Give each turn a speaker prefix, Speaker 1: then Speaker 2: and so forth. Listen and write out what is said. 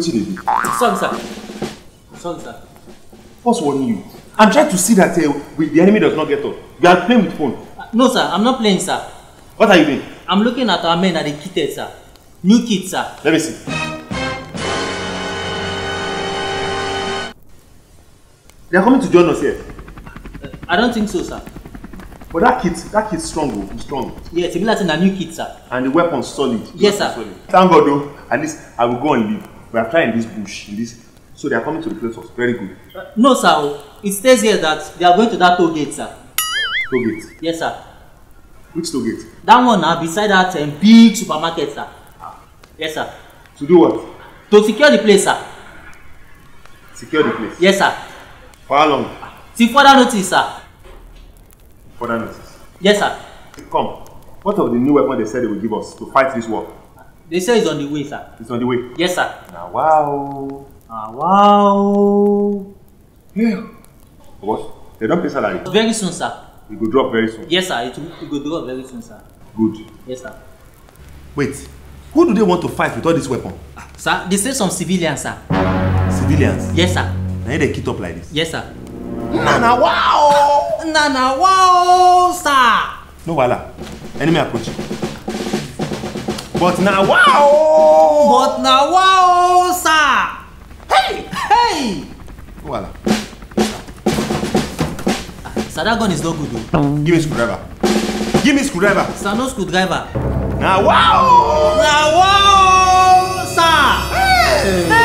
Speaker 1: What you do?
Speaker 2: Sorry, sir. Sorry, sir.
Speaker 1: What's warning you? I'm trying to see that the enemy does not get up. You are playing with phone.
Speaker 2: No, sir. I'm not playing, sir.
Speaker 1: What are you doing?
Speaker 2: I'm looking at our men at the kitted, sir. New kit, sir.
Speaker 1: Let me see. They are coming to join us here.
Speaker 2: I don't think so, sir.
Speaker 1: But that kit's strong, strong.
Speaker 2: Yes, it's like a new kit, sir.
Speaker 1: And the weapon's solid.
Speaker 2: Yes, sir.
Speaker 1: Solid. Thank God, though. At least I will go and live. We are trying this bush, so they are coming to replace us. Very good.
Speaker 2: No, sir. It says here that they are going to that toll gate, sir.
Speaker 1: Toll gate?
Speaker 2: Yes, sir.
Speaker 1: Which toll gate?
Speaker 2: That one now, beside that big supermarket, sir. Yes, sir.
Speaker 1: To do what?
Speaker 2: To secure the place, sir.
Speaker 1: Secure the place?
Speaker 2: Yes, sir.
Speaker 1: For how long?
Speaker 2: Till further notice, sir.
Speaker 1: Further notice?
Speaker 2: Yes, sir.
Speaker 1: Come. What of the new weapon they said they will give us to fight this war?
Speaker 2: They say it's on the way, sir.
Speaker 1: It's on the way?
Speaker 2: Yes, sir.
Speaker 1: Now, wow.
Speaker 2: Wow.
Speaker 1: Yeah. What? They don't pay salary?
Speaker 2: Very soon, sir.
Speaker 1: It will drop very soon?
Speaker 2: Yes, sir. It will drop very soon, sir.
Speaker 1: Good.
Speaker 2: Yes, sir.
Speaker 1: Wait. Who do they want to fight with all this weapon?
Speaker 2: Sir, they say some civilians, sir.
Speaker 1: Civilians?
Speaker 2: Yes, sir.
Speaker 1: Now they kit up like this?
Speaker 2: Yes, sir.
Speaker 1: Nana, wow!
Speaker 2: Nana, wow, sir!
Speaker 1: No, wala. Enemy approaching. But now, wow!
Speaker 2: But now, wow, sir! Hey! Hey!
Speaker 1: No, wala.
Speaker 2: Sir, that gun is not good, though.
Speaker 1: Give me screwdriver. Give me screwdriver.
Speaker 2: Sir, no screwdriver.
Speaker 1: Now, wow!
Speaker 2: Now, wow, sir!
Speaker 1: Hey!